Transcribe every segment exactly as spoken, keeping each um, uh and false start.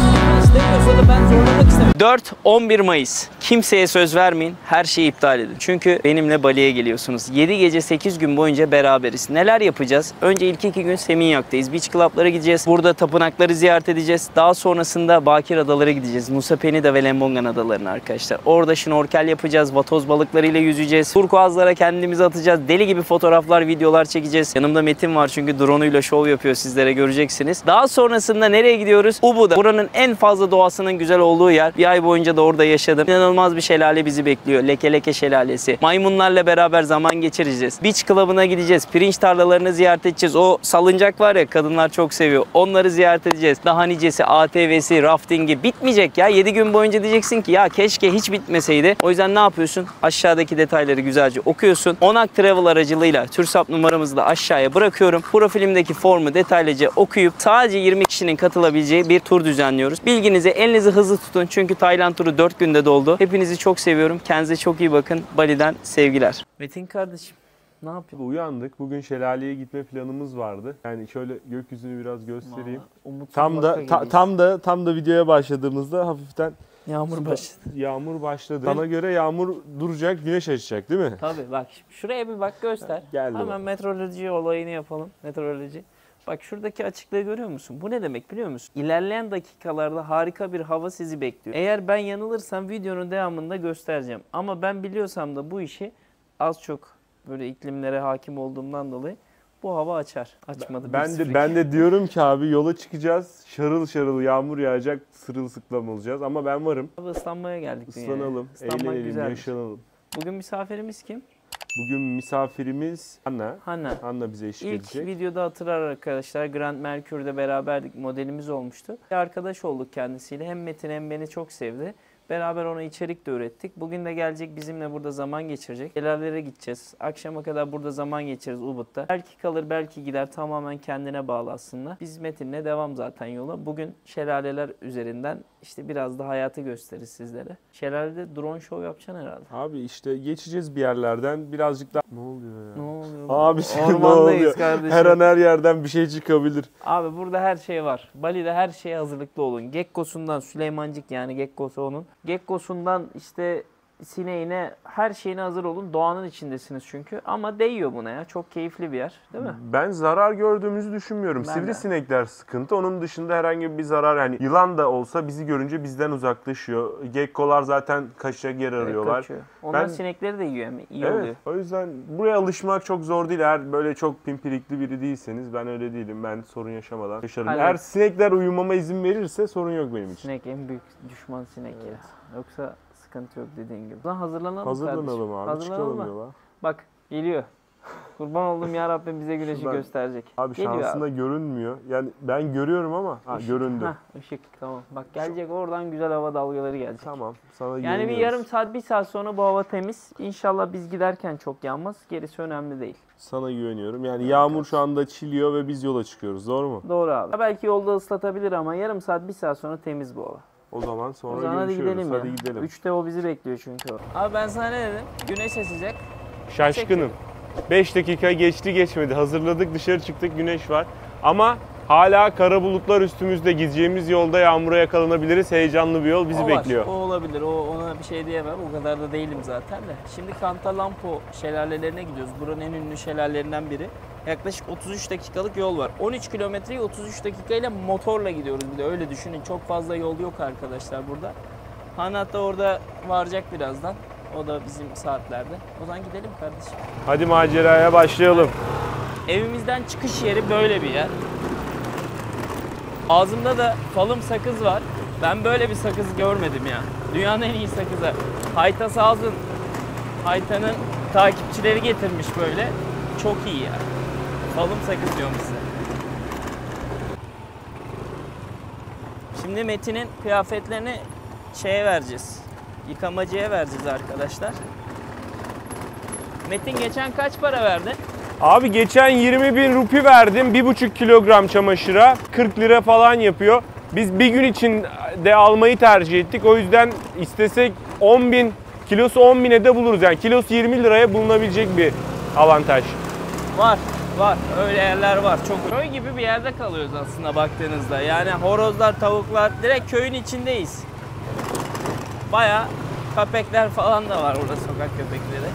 İstemiyorsa da ben zorlamak istemem. dört on bir Mayıs. Kimseye söz vermeyin. Her şeyi iptal edin. Çünkü benimle Bali'ye geliyorsunuz. yedi gece sekiz gün boyunca beraberiz. Neler yapacağız? Önce ilk iki gün Seminyak'tayız. Beach Club'lara gideceğiz. Burada tapınakları ziyaret edeceğiz. Daha sonrasında Bakir Adalara gideceğiz. Nusa Penida ve Lembongan Adaları'na arkadaşlar. Orada şnorkel yapacağız. Vatoz balıklarıyla yüzeceğiz. Turkuazlara kendimizi atacağız. Deli gibi fotoğraflar, videolar çekeceğiz. Yanımda Metin var çünkü drone'uyla şov yapıyor. Sizlere göreceksiniz. Daha sonrasında nereye gidiyoruz? Ubud'a. Buranın en fazla doğasının güzel olduğu yer. Bir ay boyunca da orada yaşadım. İnanılmaz bir şelale bizi bekliyor. Leke Leke Şelalesi. Maymunlarla beraber zaman geçireceğiz. Beach Club'ına gideceğiz. Pirinç tarlalarını ziyaret edeceğiz. O salıncak var ya, kadınlar çok seviyor. Onları ziyaret edeceğiz. Daha nicesi, A T V'si, raftingi bitmeyecek ya. yedi gün boyunca diyeceksin ki ya keşke hiç bitmeseydi. O yüzden ne yapıyorsun? Aşağıdaki detayları güzelce okuyorsun. Onak Travel aracılığıyla TÜRSAP numaramızı da aşağıya bırakıyorum. Profilimdeki formu detaylıca okuyup sadece yirmi kişinin katılabileceği bir tur düzenliyoruz. Bilginizi, elinizi hızlı tutun çünkü Tayland turu dört günde doldu. Hepinizi çok seviyorum. Kendinize çok iyi bakın. Bali'den sevgiler. Metin kardeşim, ne yapıyorsun? Uyandık. Bugün şelaleye gitme planımız vardı. Yani şöyle gökyüzünü biraz göstereyim. Vallahi, tam da ta, tam da tam da videoya başladığımızda hafiften yağmur başladı. Yağmur başladı. Sana göre yağmur duracak, güneş açacak değil mi? Tabii bak. Şuraya bir bak, göster. Geldi. Hemen meteoroloji olayını yapalım. Meteoroloji. Bak şuradaki açıklığı görüyor musun? Bu ne demek biliyor musun? İlerleyen dakikalarda harika bir hava sizi bekliyor. Eğer ben yanılırsam videonun devamında göstereceğim. Ama ben biliyorsam da bu işi az çok böyle iklimlere hakim olduğumdan dolayı bu hava açar. Açmadı. Ben de ben de diyorum ki abi yola çıkacağız. Şarıl şarıl yağmur yağacak. Sırılsıklam olacağız ama ben varım. Abi ıslanmaya geldik. Islanalım, eğlenelim, yaşanalım. Bugün misafirimiz kim? Bugün misafirimiz Hanna. Hanna. Hanna bize eşlik İlk edecek. İlk videoda hatırlar arkadaşlar, Grand Mercury'de beraberdik, modelimiz olmuştu. Bir arkadaş olduk kendisiyle. Hem Metin hem beni çok sevdi. Beraber ona içerik de ürettik. Bugün de gelecek, bizimle burada zaman geçirecek. Şelalelere gideceğiz. Akşama kadar burada zaman geçiririz Ubud'da. Belki kalır, belki gider. Tamamen kendine bağlı aslında. Biz Metin'le devam zaten yola. Bugün şelaleler üzerinden işte biraz da hayatı gösteririz sizlere. Şelalede drone show yapacaksın herhalde. Abi işte geçeceğiz bir yerlerden. Birazcık daha... Ne oluyor ya? Ne oluyor? Abi ne oluyor? Kardeşim. Her an her yerden bir şey çıkabilir. Abi burada her şey var. Bali'de her şeye hazırlıklı olun. Gekkosundan, Süleymancık yani Gekkosu onun. Gekkosundan işte sineğine, her şeyine hazır olun. Doğanın içindesiniz çünkü. Ama değiyor buna ya. Çok keyifli bir yer değil mi? Ben zarar gördüğümüzü düşünmüyorum. Ben Sivrisinekler de. Sıkıntı. Onun dışında herhangi bir zarar, yani yılan da olsa bizi görünce bizden uzaklaşıyor. Gekkolar zaten kaçacak yer arıyorlar. Kaçıyor. Onlar ben, sinekleri de yiyor ama iyi evet, oluyor. O yüzden buraya alışmak çok zor değil. Eğer böyle çok pimpirikli biri değilseniz, ben öyle değilim. Ben sorun yaşamadan yaşarım. Hayır. Eğer sinekler uyumama izin verirse sorun yok benim için. Sinek en büyük düşman sinek evet. Ya. Yoksa sıkıntı yok dediğin gibi. Lan hazırlanalım Hazırlanalım kardeşim. abi. Hazırlanalım çıkalım yola. Bak geliyor. Kurban oldum ya Rabbim, bize güneşi Şuradan, gösterecek. Abi geliyor şansında abi. Görünmüyor. Yani ben görüyorum ama ha, Işık. göründü. Heh, ışık tamam. Bak gelecek oradan, güzel hava dalgaları gelecek. Tamam. Sana yani bir yarım saat, bir saat sonra bu hava temiz. İnşallah biz giderken çok yağmaz. Gerisi önemli değil. Sana güveniyorum. Yani evet, yağmur şu anda çiliyor ve biz yola çıkıyoruz. Doğru mu? Doğru abi. Belki yolda ıslatabilir ama yarım saat, bir saat sonra temiz bu hava. O zaman sonra o zaman hadi gidelim hadi ya. gidelim. Üçte o bizi bekliyor çünkü o. Abi ben sana ne dedim? Güneş açacak. Şaşkınım. beş dakika geçti geçmedi. Hazırladık, dışarı çıktık, güneş var. Ama hala kara bulutlar üstümüzde. Gideceğimiz yolda yağmura yakalanabiliriz. Heyecanlı bir yol bizi o bekliyor. Var, o olabilir. O, ona bir şey diyemem. O kadar da değilim zaten de. Şimdi Cantalampo şelalelerine gidiyoruz. Buranın en ünlü şelalelerinden biri. Yaklaşık otuz üç dakikalık yol var. on üç kilometreyi otuz üç dakikayla motorla gidiyoruz bir de, öyle düşünün. Çok fazla yol yok arkadaşlar burada. Hanat da orada varacak birazdan. O da bizim saatlerde. O zaman gidelim kardeşim. Hadi maceraya başlayalım. Evimizden çıkış yeri böyle bir yer. Ağzımda da falım sakız var. Ben böyle bir sakız görmedim ya. Dünyanın en iyi sakızı. Hayta sağ olsun. Hayta'nın takipçileri getirmiş böyle. Çok iyi ya. Falım sakız diyorum size. Şimdi Metin'in kıyafetlerini şeye vereceğiz. Yıkamacıya vereceğiz arkadaşlar. Metin geçen kaç para verdin? Abi geçen yirmi bin rupi verdim. bir buçuk kilogram çamaşıra. kırk lira falan yapıyor. Biz bir gün için de almayı tercih ettik. O yüzden istesek on bin, kilosu on bine de buluruz. Yani kilosu yirmi liraya bulunabilecek bir avantaj. Var. Var. Öyle yerler var. Çok köy gibi bir yerde kalıyoruz aslında baktığınızda. Yani horozlar, tavuklar direkt köyün içindeyiz. Bayağı köpekler falan da var orada, sokak köpekleri.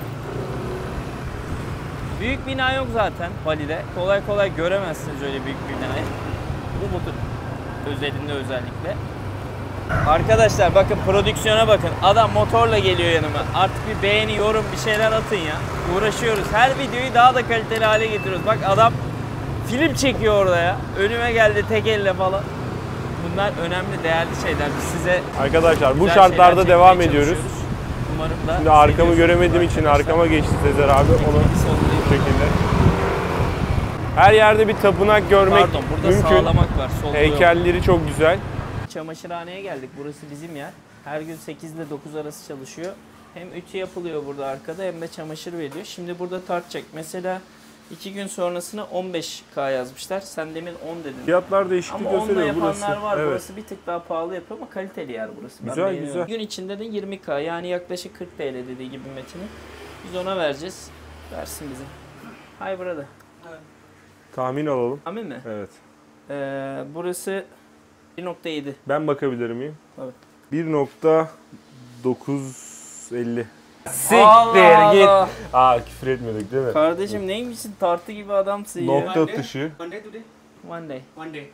Büyük bina yok zaten Bali'de. Kolay kolay göremezsiniz öyle büyük bir binayı. Bu budur özelinde özellikle. Arkadaşlar bakın, prodüksiyona bakın. Adam motorla geliyor yanıma. Artık bir beğeni, yorum, bir şeyler atın ya. Uğraşıyoruz. Her videoyu daha da kaliteli hale getiriyoruz. Bak adam film çekiyor orada ya. Önüme geldi tek elle falan. Bunlar önemli, değerli şeyler. Biz size arkadaşlar bu şartlarda devam ediyoruz. Umarım da şimdi arkamı göremediğim için arkama geçti Sezer abi. Onu bu şekilde. Her yerde bir tapınak görmek Pardon, burada mümkün. sağlamak var. Heykelleri çok güzel. Çamaşırhaneye geldik. Burası bizim yer. Her gün sekiz ile dokuz arası çalışıyor. Hem ütü yapılıyor burada arkada hem de çamaşır veriliyor. Şimdi burada tartacak. Mesela iki gün sonrasına on beş K yazmışlar. Sen demin on dedin. Fiyatlar değişiklik ama onunla gösteriyor yapanlar burası. var. Evet. Burası bir tık daha pahalı yapıyor ama kaliteli yer burası. Ben güzel güzel. Gün içinde de yirmi K, yani yaklaşık kırk T L dediği gibi Metin'in. Biz ona vereceğiz. Versin bize. Hi brother. Tahmin alalım. Amin mi? Evet. Ee, burası bir nokta yedi. Ben bakabilir miyim? Evet. bir nokta dokuz elli. Allah Siktir git. Allah. Aa, küfür etmedik değil mi? Kardeşim neymişsin, tartı gibi adamsın ya. Nokta atışı. One day today? One day. One day.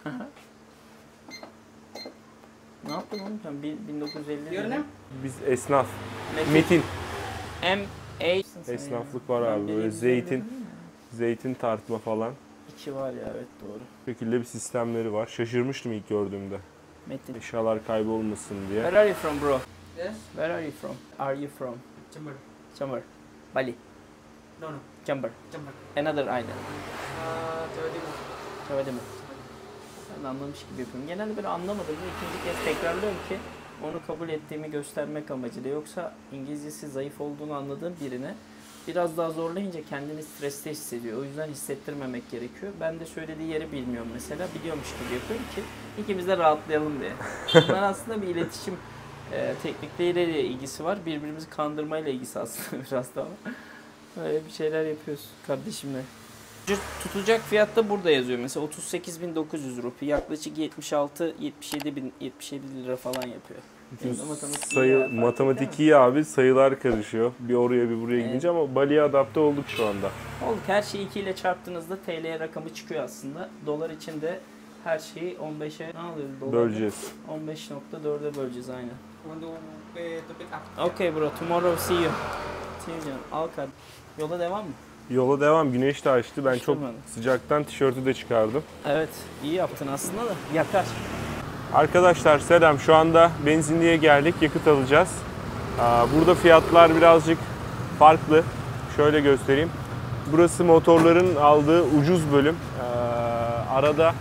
Ne yaptın oğlum sen? bin- bin dokuz yüz elli Your dedin. name? Biz esnaf. Metin. Metin. M A Esnaflık var abi. Ben Böyle benim zeytin, üzerinde değil mi? zeytin tartma falan. İki var ya, evet doğru. Bu şekilde bir sistemleri var. Şaşırmıştım ilk gördüğümde. Metin. Eşyalar kaybolmasın diye. Where are you from bro? Yes. Where are you from? Are you from? Chamber. Chamber. Bali. No, no. Chamber. Chamber. Another island. Uh, Jawa Timur. Şöyle mi? Ben de anlamış gibi yapıyorum. Genelde böyle anlamadım. İkinci kez tekrarlıyorum ki onu kabul ettiğimi göstermek amacıyla. Yoksa İngilizcesi zayıf olduğunu anladığım birine biraz daha zorlayınca kendini streste hissediyor. O yüzden hissettirmemek gerekiyor. Ben de söylediği yeri bilmiyorum mesela. Biliyormuş gibi yapıyorum ki ikimiz de rahatlayalım diye. Bunlar aslında bir iletişim e, teknikleriyle ilgisi var. Birbirimizi kandırmayla ilgisi aslında biraz daha. Böyle bir şeyler yapıyoruz kardeşimle. Tutacak fiyat da burada yazıyor. Mesela otuz sekiz bin dokuz yüz rupi, yaklaşık yetmiş altı yetmiş yedi bin yetmiş yedi lira falan yapıyor. Benim de matematik iyi Sayı, ya, fark matematik ettin mi? iyi abi. Sayılar karışıyor. Bir oraya bir buraya Evet. gidince ama Bali'ye adapte olduk şu anda. Olduk. Her şeyi iki ile çarptığınızda T L rakamı çıkıyor aslında. Dolar için de her şeyi on beşe ne alıyoruz? Dolarda? Böleceğiz. on beş nokta dörde böleceğiz aynen. Want to pay to pick up? Okay bro, tomorrow see you. See you canım. Al kardeşim. Yola devam mı? Yola devam. Güneş de açtı. Ben çok Üşümedim. sıcaktan tişörtü de çıkardım. Evet, iyi yaptın aslında da yakar. Arkadaşlar selam. Şu anda benzinliğe geldik. Yakıt alacağız. Aa, Burada fiyatlar birazcık farklı. Şöyle göstereyim. Burası motorların aldığı ucuz bölüm. Aa, Arada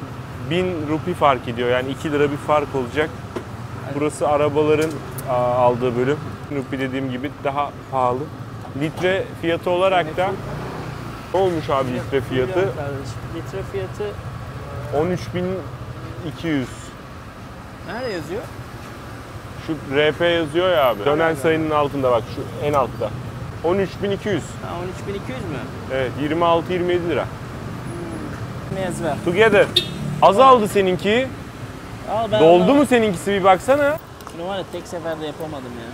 bin rupi fark ediyor. Yani iki lira bir fark olacak. Burası arabaların aa, aldığı bölüm. Rupi dediğim gibi daha pahalı. Litre fiyatı olarak da ne olmuş abi litre fiyatı? Biliyorum kardeşim. Litre fiyatı on üç bin iki yüz. nerede yazıyor? Şu R P yazıyor ya abi. Dönen sayının altında bak, şu en altta. on üç bin iki yüz. Ha, on üç bin iki yüz mü? Evet, yirmi altı yirmi yedi lira. Ne yazıyor? Together. Azaldı seninki. Al ben Doldu onu- mu seninkisi bir baksana. Şunu var ya, tek seferde yapamadım ya.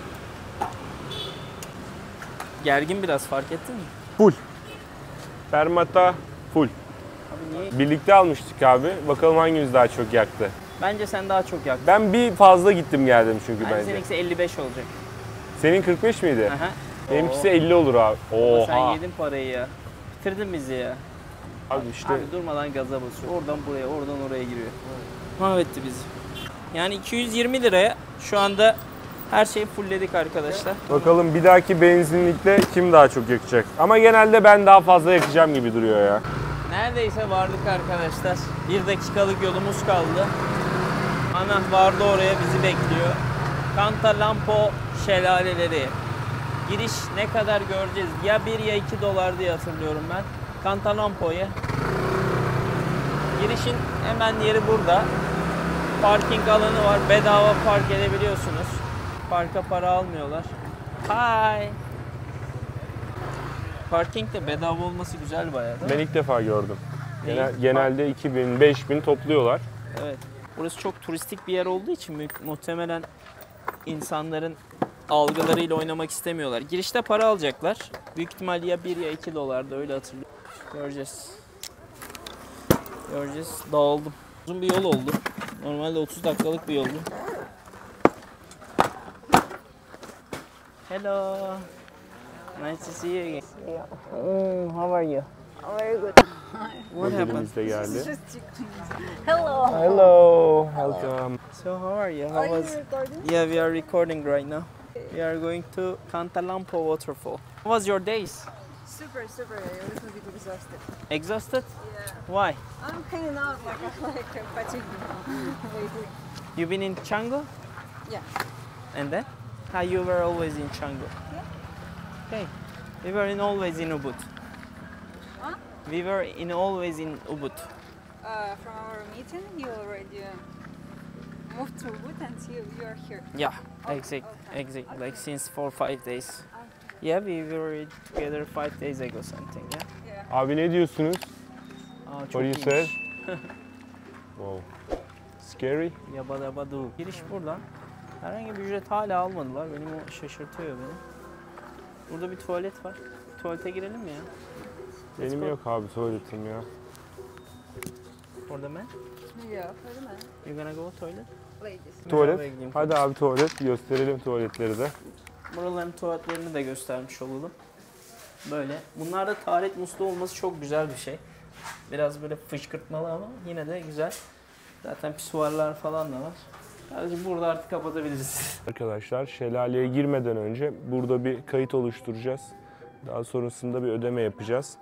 Gergin biraz, fark ettin mi? Full. Fermata full. Abi niye? Birlikte almıştık abi. Bakalım hangimiz daha çok yaktı. Bence sen daha çok yaktın. Ben bir fazla gittim geldim çünkü Bence bence. seninkisi elli beş olacak. Senin kırk beş miydi? Aha. Benimkisi Oo. elli olur abi. Ama sen Oha. yedin parayı ya. Bitirdin bizi ya. Abi işte Abi durmadan gaza basıyor. Oradan buraya, oradan oraya giriyor. Mahvetti bizi. Yani iki yüz yirmi liraya şu anda her şeyi fullledik arkadaşlar. bakalım bir dahaki benzinlikte kim daha çok yakacak. Ama genelde ben daha fazla yakacağım gibi duruyor ya. Neredeyse vardık arkadaşlar. Bir dakikalık yolumuz kaldı. Ana vardı, oraya bizi bekliyor. Cantalampo şelaleleri. Giriş ne kadar göreceğiz? Ya bir ya iki dolar diye hatırlıyorum ben. Cantalampo'ya. Girişin hemen yeri burada. Parking alanı var. Bedava park edebiliyorsunuz. Parka para almıyorlar. Hi. Parking de bedava olması güzel bayağı değil mi? Ben ilk defa gördüm. Genel, İyi. genelde iki bin, beş bin topluyorlar. Evet. Burası çok turistik bir yer olduğu için mu- muhtemelen insanların algılarıyla oynamak istemiyorlar. Girişte para alacaklar. Büyük ihtimal ya bir ya iki dolar da öyle hatırlıyorum. Göreceğiz. Göreceğiz. Dağıldım. Uzun bir yol oldu. Normalde otuz dakikalık bir yoldu. Hello. Nice to see you again. Oh, how are you? Very good. What happened? Modelimiz de geldi. Hello. Hello, welcome. So how are you? How Are you was? recording? Yeah, we are recording right now. We are going to Cantalampo waterfall. How was your days? Super, super. A little bit exhausted. Exhausted? Yeah. Why? I'm hanging out like like a fatigue lately. You been in Canggu? Yeah. And then? How you were always in Canggu? Yeah. Okay. We were in always in Ubud. Huh? We were in always in Ubud. Uh, from our meeting, you already uh, moved to Ubud and you, you are here. Yeah, Okay, exact, okay. exact. Like since four five days. Yeah, we were together five days ago something. Yeah. Yeah. Abi ne diyorsunuz? Aa, çok What do you iyiymiş. say? Wow. Scary. Yabadabadu. Giriş buradan. Herhangi bir ücret hala almadılar. Benim o şaşırtıyor beni. Burada bir tuvalet var. Tuvalete girelim mi ya? Let's Benim go. yok abi tuvaletim ya. Orada man. Yeah, for the man. You gonna go toilet? Ladies. Tuvalet. Merhaba, gideyim. Hadi abi tuvalet. Gösterelim tuvaletleri de. Buraların tuvaletlerini de göstermiş olalım. Böyle. Bunlarda taharet musluğu olması çok güzel bir şey. Biraz böyle fışkırtmalı ama yine de güzel. Zaten pisuarlar falan da var. Sadece burada artık kapatabiliriz. Arkadaşlar şelaleye girmeden önce burada bir kayıt oluşturacağız. Daha sonrasında bir ödeme yapacağız.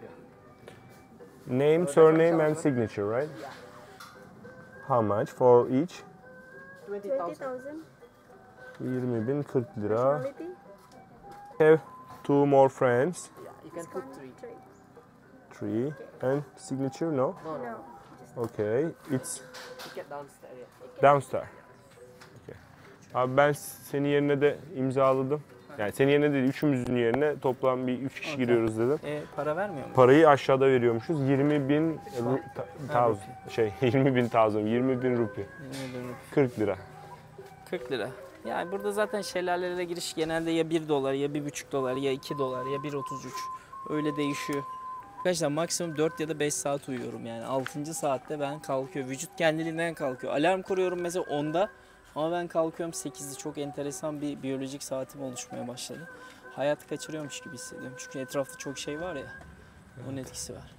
Name, surname and signature, right? How much for each? twenty twenty thousand. thousand. yirmi bin kırk lira. Nationality? Have two more friends. Yeah, you can put three. Three. Three. And signature, no? No, no. No. Okay. It's Ticket downstairs. Yeah. downstairs. Okay. Abi ben senin yerine de imzaladım. Yani senin yerine değil, üçümüzün yerine toplam bir üç kişi Okay. giriyoruz dedim. E, para vermiyor mu? Parayı aşağıda veriyormuşuz. yirmi bin ru- ta- Ha, tavz şey yirmi bin tavzon, yirmi bin rupi. Yirmi bin rupi. kırk lira. kırk lira. Yani burada zaten şelalelere giriş genelde ya bir dolar ya bir buçuk dolar ya iki dolar ya bir otuz üç. Öyle değişiyor. Arkadaşlar maksimum dört ya da beş saat uyuyorum yani. altıncı saatte ben kalkıyor. Vücut kendiliğinden kalkıyor. Alarm kuruyorum mesela onda ama ben kalkıyorum sekizde. Çok enteresan bir biyolojik saatim oluşmaya başladı. Hayatı kaçırıyormuş gibi hissediyorum. Çünkü etrafta çok şey var ya. Onun etkisi var.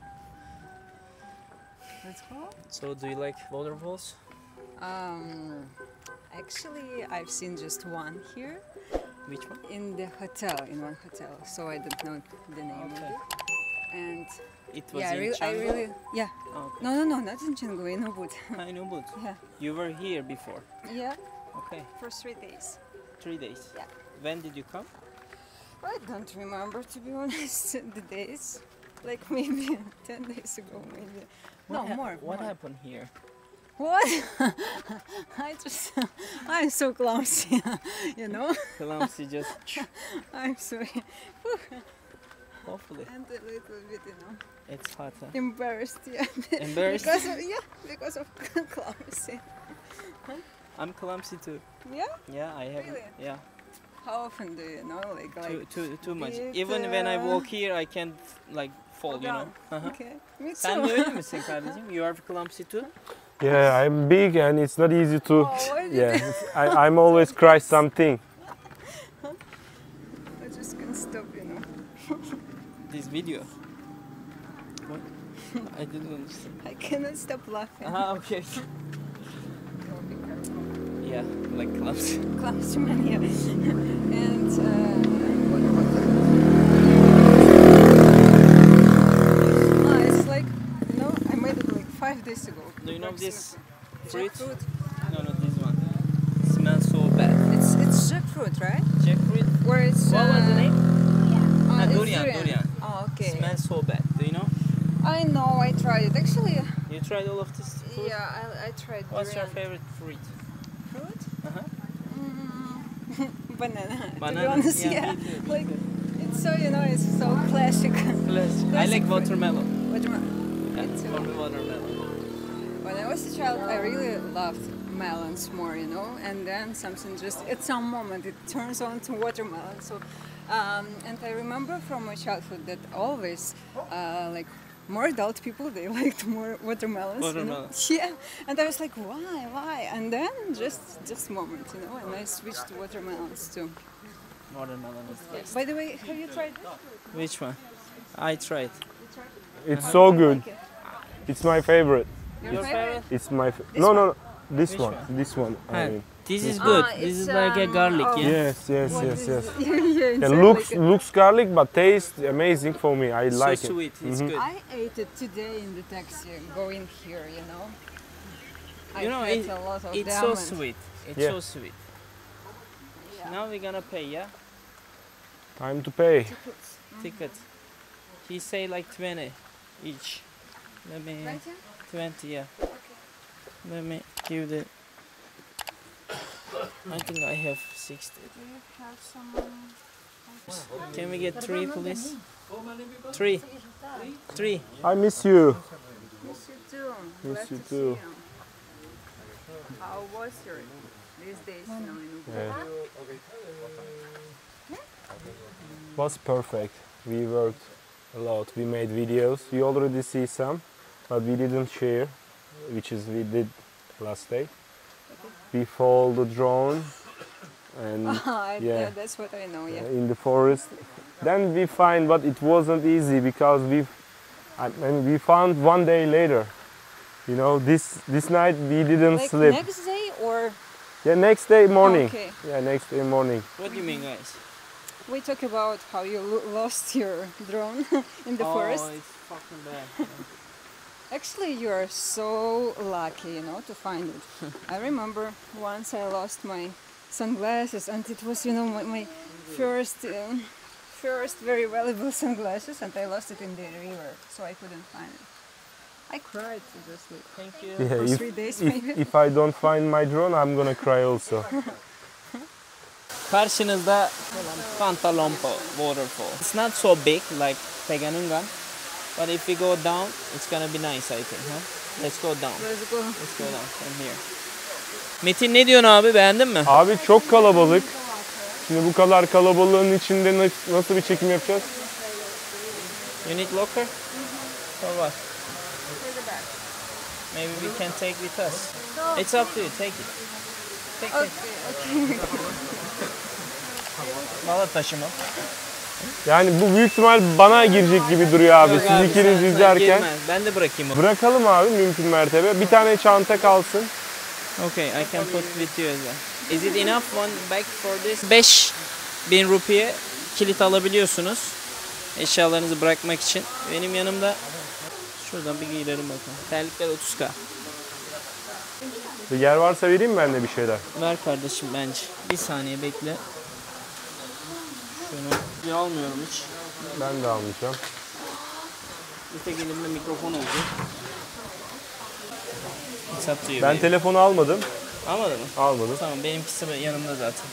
Let's go. So do you like waterfalls? Um, actually, I've seen just one here Which one? in the hotel, in one hotel. So I don't know the name Okay. of it. And It was yeah, I in really, I Canggu? really, yeah. Okay. No, no, no, not in Canggu, in Ubud. I know, but Yeah, you were here before. yeah, Okay, for three days. three days. Yeah. When did you come? I don't remember, to be honest, the days. Like maybe ten days ago, maybe. What no, hap- more. What more. happened here? What? I just, I'm so clumsy, you know? Clumsy just I'm sorry. hopefully. And a little bit, you know, It's hot. Huh? embarrassed, yeah. Embarrassed? Because of, yeah, because of clumsy. I'm clumsy too. Yeah? Yeah, I have. Really? Yeah, How often do you know, like, too like, too too much. bit, Even when I uh, walk here, I can't like fall. fall You know. down? Aha. Okay, me too. Sen de öyle misin kardeşim? You are clumsy too. Yeah, I'm big and it's not easy to. Oh, why did Yeah, you- I, I'm always cry something. I just can't stop, you know. This video. What? I didn't understand. I cannot stop laughing. Ah, okay. Yeah, like clumsy. Clumsy man, yeah. And uh, ah, it's like, you know, I made it like five days ago. Do you know this fruit? Jackfruit. No, no, this one. It smells so bad. It's it's jackfruit, right? Jackfruit. Where it's What was the uh, name? uh, Ah, it's durian, durian. Oh, okay. Smells so bad. Do you know? I know. I tried it. Actually, You tried all of this fruit? yeah, I, I tried. What's your durian. favorite fruit? Fruit? Uh-huh. Mm, banana. To be Banana. honest, Yeah, yeah. me too, me Like too. It's so, you know, it's so classic. I like watermelon. Watermelon. Yeah, Me too. for me watermelon. When I was a child, I really loved melons more, you know, and then something just, at some moment, it turns on to watermelon. So, um, and I remember from my childhood that always, uh, like, more adult people, they liked more watermelons. Watermelons. You know? Yeah, and I was like, why, why? And then just this moment, you know, and I switched to watermelons too. Watermelon is the best. By the way, have you tried this? Which one? I tried. It's so good. Like it? It's my favorite. Your, Your favorite? favorite? It's my fa- no, no, no, this Which one, one? this one. I Ah, mean. This is Ah, good. it's, This is like a um, garlic, oh. yeah? Yes, yes, What yes, is yes. it? yeah, yeah, Yeah, inside looks like a- looks garlic, but tastes amazing for me. I So like it. sweet. It's good. I ate it today in the taxi going here, you know. I You know, had it- a lot of It's so diamonds. sweet. It's Yeah. so sweet. Yeah. Now we're gonna pay, yeah? Time to pay. Mm-hmm. Ticket. He say like twenty each. Let me Twenty? twenty, yeah. Let me give the. I think I have sixty. Do you have some? Can we get three, please? Three. Three. I miss you. Miss you too. Miss Glad you to see too. you. How was your these days? You know, in Yeah. Was perfect. We worked a lot. We made videos. You already see some, but we didn't share, which is we did last day. We flew the drone and I, Yeah. yeah, that's what I know. Yeah. in the forest. Then we find, but it wasn't easy because we, I mean, we found one day later. You know, this this night we didn't Like sleep. next day or Yeah, next day morning. okay. Yeah, next day morning. What do you mean, guys? We talk about how you lo- lost your drone in the oh, forest. it's fucking bad. Actually, you are so lucky, you know, to find it. I remember once I lost my sunglasses, and it was, you know, my, my first, um, first very valuable sunglasses, and I lost it in the river, so I couldn't find it. I cried seriously. Thank you. Yeah, For if, three days, if, maybe. if I don't find my drone, I'm gonna cry also. Karşınızda Pantalompo waterfall. It's not so big like Teganungan, but if we go down, it's gonna be nice, I think. Huh? Let's go down. Let's go. Let's go down from here. Metin ne diyorsun abi? Beğendin mi? Abi çok kalabalık. Şimdi bu kadar kalabalığın içinde na- nasıl bir çekim yapacağız? You need locker? Or what? Maybe we can take with us. It's up to you. Take it. Take it. Okay, okay. Valla taşıma. Yani bu büyük ihtimal bana girecek gibi duruyor abi. Yok Siz abi, ikiniz sen- sen izlerken. girme. Ben de bırakayım onu. Bırakalım abi mümkün mertebe. Bir tane çanta kalsın. Okay, I can put with you as well. Is it enough one bag for this? beş bin rupiye kilit alabiliyorsunuz. Eşyalarınızı bırakmak için. Benim yanımda şuradan bir giyilerim bakalım. Terlikler otuz K. Bir yer varsa vereyim mi ben de bir şeyler? Ver kardeşim bence. Bir saniye bekle. Şunu bir almıyorum hiç. Ben de almayacağım. Bir tek elimde mikrofon olacak. It's up to you, Ben baby. telefonu almadım. Almadın mı? Almadım. Tamam, benimkisi yanımda zaten.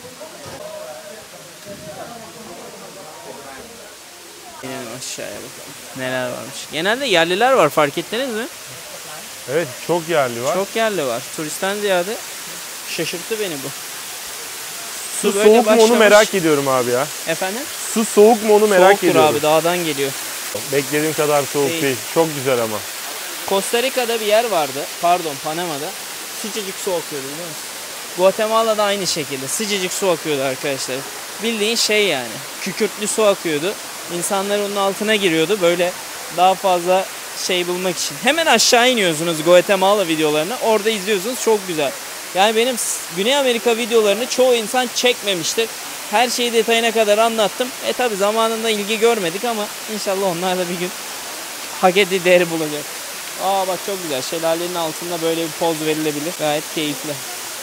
İnelim aşağıya bakalım. Neler varmış. Genelde yerliler var, fark ettiniz mi? Evet çok yerli var. Çok yerli var. Turistten ziyade şaşırttı beni bu. Su böyle soğuk mu onu başlamış. merak ediyorum abi ya. Efendim? Su soğuk mu onu merak Soğuktur ediyorum. abi, dağdan geliyor. Beklediğim kadar soğuk Değil. değil. Çok güzel ama. Costa Rica'da bir yer vardı. Pardon, Panama'da. Sıcacık su akıyordu biliyor musun? Guatemala'da aynı şekilde sıcacık su akıyordu arkadaşlar. Bildiğin şey yani. Kükürtlü su akıyordu. İnsanlar onun altına giriyordu böyle daha fazla şey bulmak için. Hemen aşağı iniyorsunuz Guatemala videolarını. Orada izliyorsunuz, çok güzel. Yani benim Güney Amerika videolarını çoğu insan çekmemiştir. Her şeyi detayına kadar anlattım. E tabi zamanında ilgi görmedik ama inşallah onlar da bir gün hak ettiği değeri bulacak. Aa bak çok güzel. Şelalenin altında böyle bir poz verilebilir. Gayet keyifli.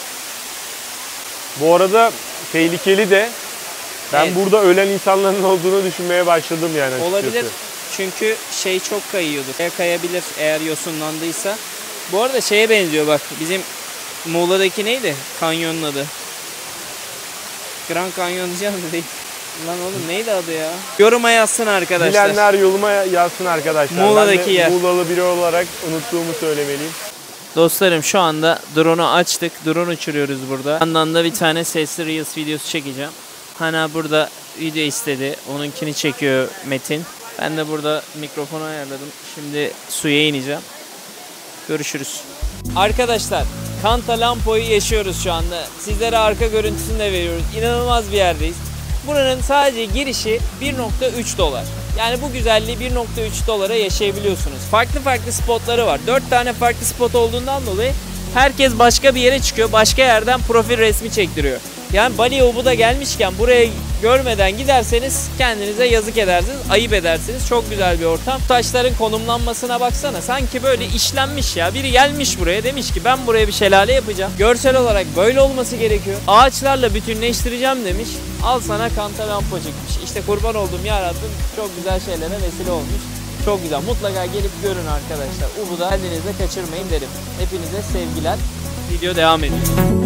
Bu arada tehlikeli de. Ben Evet. burada ölen insanların olduğunu düşünmeye başladım yani açıkçası. Olabilir. Çünkü şey çok kayıyordur. Kaya kayabilir eğer yosunlandıysa. Bu arada şeye benziyor bak. Bizim Muğla'daki neydi? Kanyonun adı. Grand Canyon diyeceğim de değil. Lan oğlum neydi adı ya? Yoruma yazsın arkadaşlar. Bilenler yoluma yazsın arkadaşlar. Muğla'daki ben de yer. Muğla'lı biri olarak unuttuğumu söylemeliyim. Dostlarım şu anda drone'u açtık. Drone uçuruyoruz burada. Yandan da bir tane sesli Reels videosu çekeceğim. Hana burada video istedi. Onunkini çekiyor Metin. Ben de burada mikrofonu ayarladım. Şimdi suya ineceğim. Görüşürüz. Arkadaşlar Kanta Lampo'yu yaşıyoruz şu anda. Sizlere arka görüntüsünü de veriyoruz. İnanılmaz bir yerdeyiz. Buranın sadece girişi bir nokta üç dolar. Yani bu güzelliği bir nokta üç dolara yaşayabiliyorsunuz. Farklı farklı spotları var. dört tane farklı spot olduğundan dolayı herkes başka bir yere çıkıyor. Başka yerden profil resmi çektiriyor. Yani Bali Ubud'a gelmişken buraya görmeden giderseniz kendinize yazık edersiniz, ayıp edersiniz. Çok güzel bir ortam. Taşların konumlanmasına baksana. Sanki böyle işlenmiş ya. Biri gelmiş buraya demiş ki ben buraya bir şelale yapacağım. Görsel olarak böyle olması gerekiyor. Ağaçlarla bütünleştireceğim demiş. Al sana Kanta Lampo çıkmış. İşte kurban olduğum ya Rabbim çok güzel şeylere vesile olmuş. Çok güzel. Mutlaka gelip görün arkadaşlar. Ubud'a kendinize kaçırmayın derim. Hepinize sevgiler. Video devam ediyor.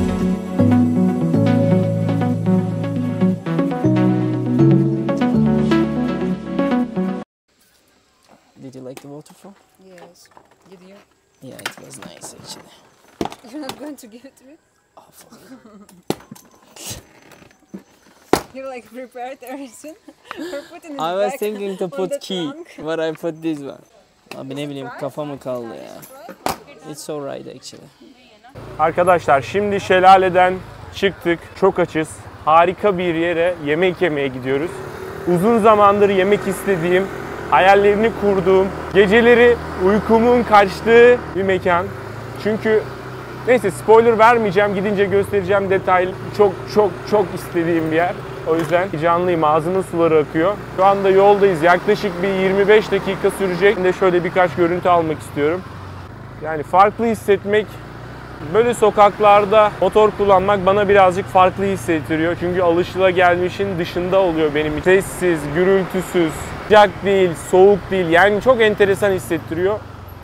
Did you like the waterfall? Yes. Did you? Yeah, it was nice actually. You're not going to give it to me? Oh, fuck. You like prepared everything? Or put it in the I was back thinking to on put the key, trunk? but I put this one. Abi ne bileyim kafa mı kaldı ya. It's alright actually. Arkadaşlar şimdi şelaleden çıktık. Çok açız. Harika bir yere yemek yemeye gidiyoruz. Uzun zamandır yemek istediğim, hayallerini kurduğum, geceleri uykumun kaçtığı bir mekan. Çünkü neyse spoiler vermeyeceğim. Gidince göstereceğim detay. Çok çok çok istediğim bir yer. O yüzden canlıyım. Ağzımın suları akıyor. Şu anda yoldayız. Yaklaşık bir yirmi beş dakika sürecek. Şimdi şöyle birkaç görüntü almak istiyorum. Yani farklı hissetmek, böyle sokaklarda motor kullanmak bana birazcık farklı hissettiriyor. Çünkü alışılagelmişin dışında oluyor benim için. Sessiz, gürültüsüz, sıcak değil, soğuk değil. Yani çok enteresan hissettiriyor.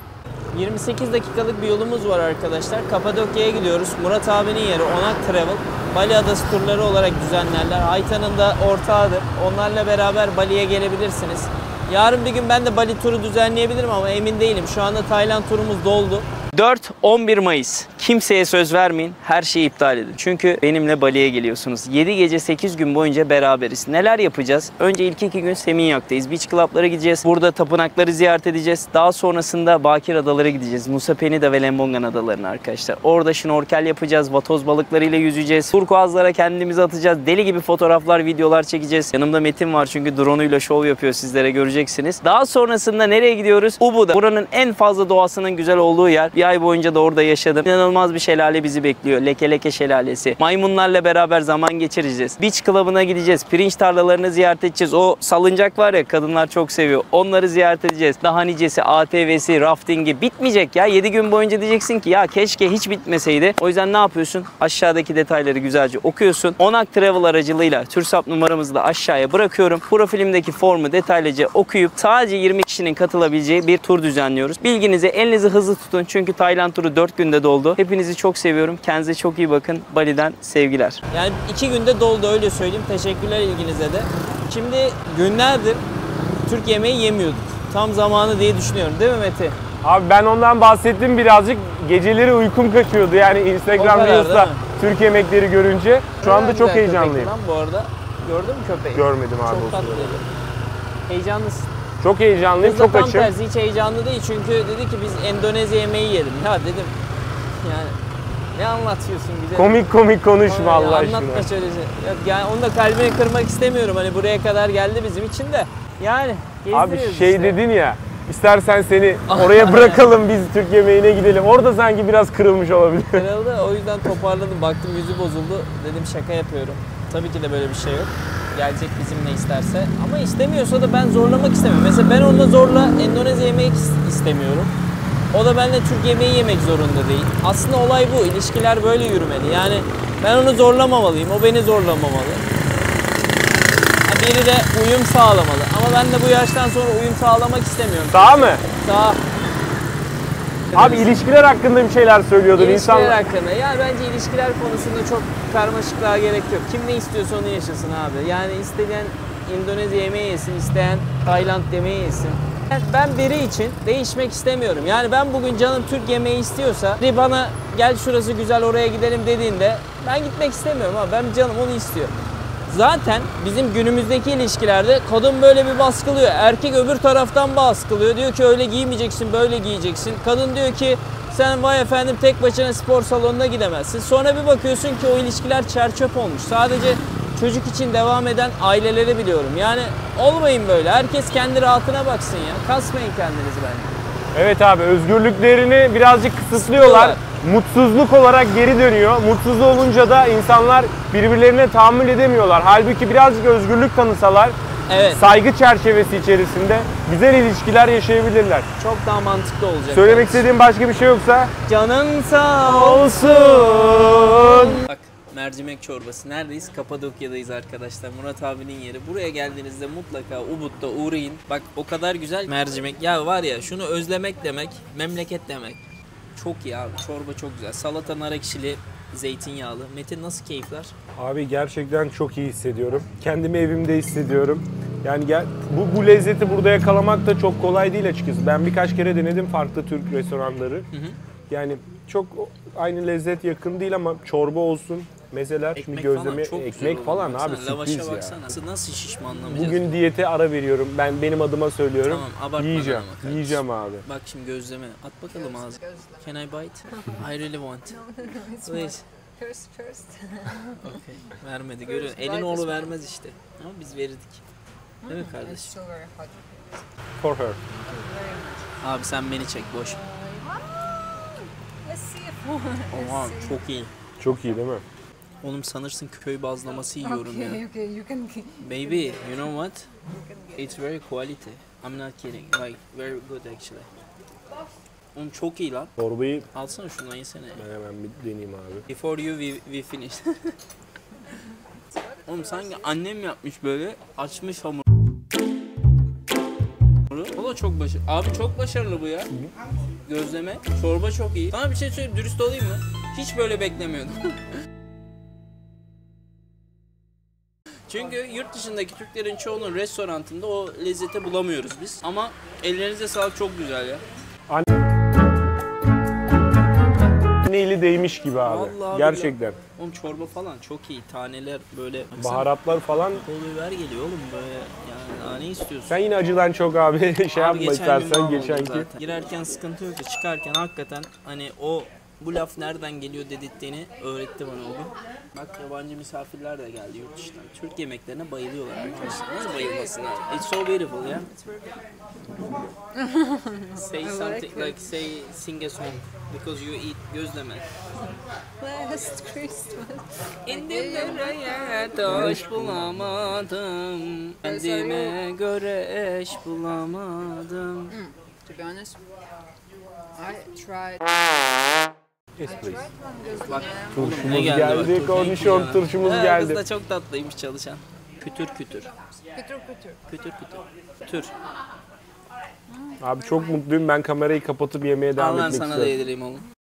yirmi sekiz dakikalık bir yolumuz var arkadaşlar. Kapadokya'ya gidiyoruz. Murat abinin yeri Onak Travel. Bali Adası turları olarak düzenlerler. Aytan'ın da ortağıdır. Onlarla beraber Bali'ye gelebilirsiniz. Yarın bir gün ben de Bali turu düzenleyebilirim ama emin değilim. Şu anda Tayland turumuz doldu. dört on bir Mayıs. Kimseye söz vermeyin. Her şeyi iptal edin. Çünkü benimle Bali'ye geliyorsunuz. yedi gece sekiz gün boyunca beraberiz. Neler yapacağız? Önce ilk iki gün Seminyak'tayız. Beach Club'lara gideceğiz. Burada tapınakları ziyaret edeceğiz. Daha sonrasında Bakir Adalara gideceğiz. Nusa Penida ve Lembongan Adalarına arkadaşlar. Orada şnorkel yapacağız. Vatoz balıklarıyla yüzeceğiz. Turkuazlara kendimizi atacağız. Deli gibi fotoğraflar, videolar çekeceğiz. Yanımda Metin var çünkü drone'uyla şov yapıyor. Sizlere göreceksiniz. Daha sonrasında nereye gidiyoruz? Ubud'a. Buranın en fazla doğasının güzel olduğu yer. Bir ay boyunca da orada yaşadım. İnanılmaz bir şelale bizi bekliyor. Leke Leke Şelalesi. Maymunlarla beraber zaman geçireceğiz. Beach Club'ına gideceğiz. Pirinç tarlalarını ziyaret edeceğiz. O salıncak var ya, kadınlar çok seviyor. Onları ziyaret edeceğiz. Daha nicesi, A T V'si, raftingi bitmeyecek ya. yedi gün boyunca diyeceksin ki ya keşke hiç bitmeseydi. O yüzden ne yapıyorsun? Aşağıdaki detayları güzelce okuyorsun. Onak Travel aracılığıyla TÜRSAP numaramızı da aşağıya bırakıyorum. Profilimdeki formu detaylıca okuyup sadece yirmi kişinin katılabileceği bir tur düzenliyoruz. Bilginizi, elinizi hızlı tutun. Çünkü Tayland turu dört günde doldu. Hepinizi çok seviyorum. Kendinize çok iyi bakın. Bali'den sevgiler. Yani iki günde doldu, öyle söyleyeyim. Teşekkürler ilginize de. Şimdi günlerdir Türk yemeği yemiyorduk. Tam zamanı diye düşünüyorum. Değil mi Mete? Abi ben ondan bahsettim birazcık. Geceleri uykum kaçıyordu yani Instagram Reels'ta Türk yemekleri görünce. Şu anda çok heyecanlıyım. Lan bu arada. Gördün mü köpeği? Görmedim abi. Çok tatlıydı. Heyecanlısın. Çok heyecanlıyım, Kız da çok tam açım. tersi hiç heyecanlı değil çünkü dedi ki biz Endonezya yemeği yiyelim. Ya dedim yani ne anlatıyorsun güzel. Komik komik konuşma Ya Allah aşkına. Anlatma şöyle şey. Ya, yani onu da kalbini kırmak istemiyorum. Hani buraya kadar geldi bizim için de. Yani Abi gezdiriyoruz şey işte. dedin ya, istersen seni oraya bırakalım biz Türk yemeğine gidelim. Orada sanki biraz kırılmış olabilir. Kırıldı, o yüzden toparladım. Baktım yüzü bozuldu. Dedim şaka yapıyorum. Tabii ki de böyle bir şey yok. Gelecek bizimle isterse. Ama istemiyorsa da ben zorlamak istemiyorum. Mesela ben onunla zorla Endonezya yemeği istemiyorum. O da benimle Türk yemeği yemek zorunda değil. Aslında olay bu. İlişkiler böyle yürümeli. Yani ben onu zorlamamalıyım. O beni zorlamamalı. Biri de uyum sağlamalı. Ama ben de bu yaştan sonra uyum sağlamak istemiyorum. Sağ mı? Sağ. Abi ilişkiler hakkında bir şeyler söylüyordun. İlişkiler İnsanlar... hakkında. Ya bence ilişkiler konusunda çok karmaşıklığa gerek yok. Kim ne istiyorsa onu yaşasın abi. Yani isteyen Endonezya yemeği yesin, isteyen Tayland yemeği yesin. Ben biri için değişmek istemiyorum. Yani ben bugün canım Türk yemeği istiyorsa, biri bana gel şurası güzel oraya gidelim dediğinde ben gitmek istemiyorum ama ben canım onu istiyor. Zaten bizim günümüzdeki ilişkilerde kadın böyle bir baskılıyor. Erkek öbür taraftan baskılıyor. Diyor ki öyle giymeyeceksin, böyle giyeceksin. Kadın diyor ki sen vay efendim tek başına spor salonuna gidemezsin. Sonra bir bakıyorsun ki o ilişkiler çerçöp olmuş. Sadece çocuk için devam eden aileleri biliyorum. Yani olmayın böyle. Herkes kendi rahatına baksın ya. Kasmayın kendinizi bence. Evet abi, özgürlüklerini birazcık kısıtlıyorlar. Mutsuzluk olarak geri dönüyor. Mutsuz olunca da insanlar birbirlerine tahammül edemiyorlar. Halbuki birazcık özgürlük tanısalar, Evet. saygı çerçevesi içerisinde güzel ilişkiler yaşayabilirler. Çok daha mantıklı olacak. Söylemek bence. istediğim başka bir şey yoksa? Canın sağ Olsun. Bak, mercimek çorbası. Neredeyiz? Kapadokya'dayız arkadaşlar. Murat abinin yeri. Buraya geldiğinizde mutlaka Ubud'da uğrayın. Bak o kadar güzel mercimek. Ya var ya şunu özlemek demek, memleket demek. Çok iyi abi. Çorba çok güzel. Salata nar ekşili, zeytinyağlı. Metin nasıl keyifler? Abi gerçekten çok iyi hissediyorum. Kendimi evimde hissediyorum. Yani gel, bu, bu lezzeti burada yakalamak da çok kolay değil açıkçası. Ben birkaç kere denedim farklı Türk restoranları. Hı hı. Yani çok aynı lezzet yakın değil ama çorba olsun, mezeler, Ekmek şimdi gözleme, falan çok ekmek güzel falan oldu. abi Baksana, sürpriz lavaşa ya. baksana. Nasıl, nasıl şişmanlamayacağız? Bugün diyete ara veriyorum. Ben benim adıma söylüyorum. Tamam, abartmadan Yiyeceğim. ama kardeşim. Yiyeceğim abi. Bak şimdi gözleme. At bakalım ağzına. Can I bite? I really want. Please. First, first. Okay. Vermedi. Görüyorsun. Elin oğlu vermez işte. Ama biz verirdik. Değil mi kardeşim? So very hot. For her. Abi sen beni çek boş. Let's see if Oha çok iyi. Çok iyi değil mi? Oğlum sanırsın köy bazlaması yiyorum ya. Okay, okay, you can. Baby, you know what? It's very quality. I'm not kidding. Like very good actually. Oğlum çok iyi lan. Çorbayı Alsana şundan yesene. ben hemen bir deneyeyim abi. Before you we, we finish. Oğlum sanki annem yapmış böyle açmış hamur. O da çok başarılı. Abi çok başarılı bu ya. Gözleme, çorba çok iyi. Sana bir şey söyleyeyim, dürüst olayım mı? Hiç böyle beklemiyordum. Çünkü yurt dışındaki Türklerin çoğunun restorantında o lezzeti bulamıyoruz biz. Ama ellerinize sağlık, çok güzel ya. Neyle değmiş gibi abi. Vallahi Gerçekten. Oğlum çorba falan çok iyi. Taneler böyle. Baharatlar falan. Pul biber geliyor oğlum böyle. Yani daha ne istiyorsun? Sen yine acıdan çok abi şey Abi yapma geçen gün istersen mahvoldum geçenki. zaten. Girerken sıkıntı yoktu. Çıkarken hakikaten hani o bu laf nereden geliyor dedirttiğini öğretti bana o gün. Bak yabancı misafirler de geldi yurt dışından. Türk yemeklerine bayılıyorlar arkadaşlar. Nasıl bayılmasınlar? It's so beautiful ya. Say something like say sing a song because you eat gözleme. Last Christmas. İndim nereye taş bulamadım. Kendime göre eş bulamadım. To be honest, I tried. Yes please. Bak Turşumuz ne geldi, geldi, bak, turşu kornişon geldi. turşumuz He, geldi. Kız da çok tatlıymış çalışan. Kütür kütür. Kütür kütür. Kütür kütür. Tür. Abi çok mutluyum, ben kamerayı kapatıp yemeye devam Al ben etmek sana da istiyorum. yedireyim oğlum.